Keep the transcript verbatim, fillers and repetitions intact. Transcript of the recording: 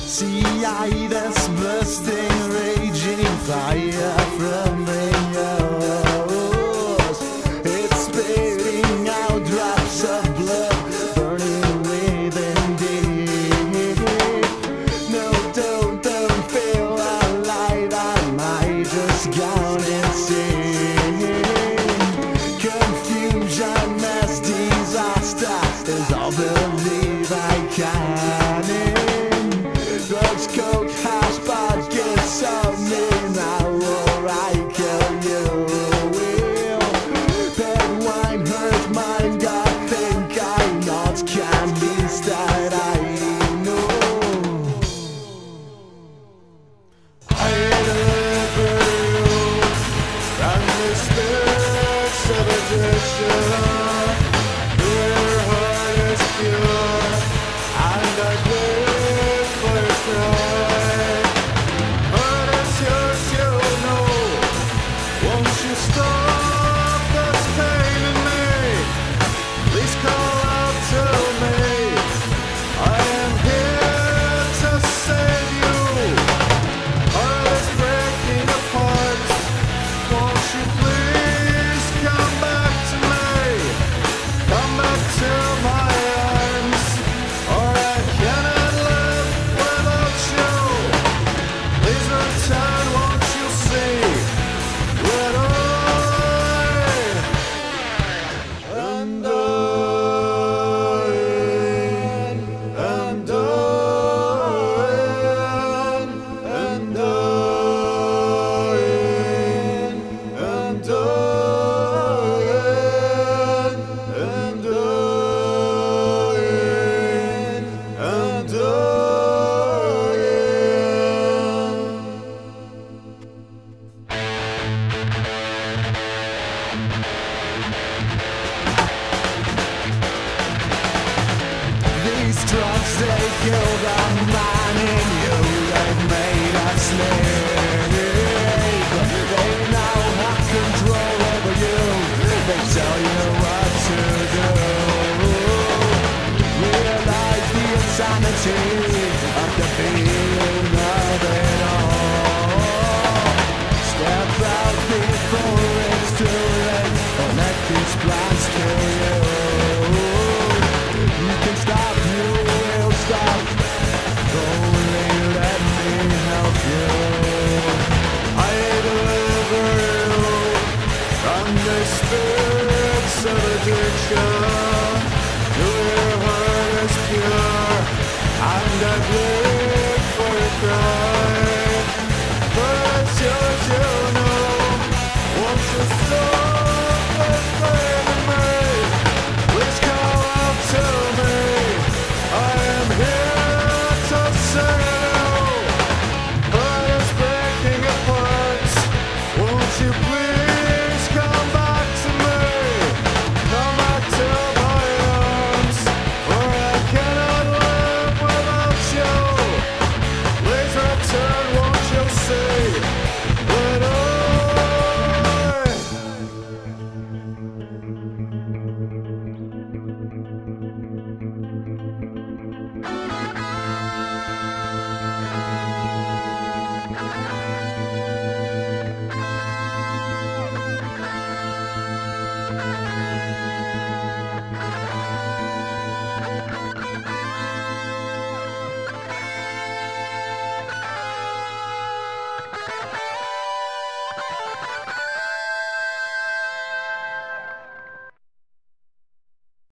See, I that's bursting, raging fire from the nose. It's spitting out drops of blood, burning within deep. No, don't, don't feel alive, I might just gone insane. Confusion, mass disaster is all believe I can in. Drugs, coke, hash, vodka, something now or I kill you will. Bad wine hurt my God, think I not can be that I know. I deliver you from the spirits of addiction. Your heart is pure, and I live for your cry. Heart is yours, you know. Won't you stop this pain in me? Please call out to me. I am here to save you. Heart is breaking apart. Won't you please come back to me? Come back to my arms, or I cannot live without you. Please return, won't you see that I am dying, am dying, am dying, am dying, am dying, am These drugs, they killed a man in you. They made us slave. They now have control over you. They tell you what to do. Realize the insanity of the feeling of it all. Step out before it's too late. Don't let these plans kill you. You can stop, you will stop. Only let me help you. I deliver you from the spirits of addiction. Your heart is pure, and I bleed for your cry. But it's yours, you know. Won't you stop this pain in me? Please call out to me. I am here to save you. Heart is breaking apart. Won't you please come back to me? Come back to my arms, for I cannot live without you. Please return, won't you see that I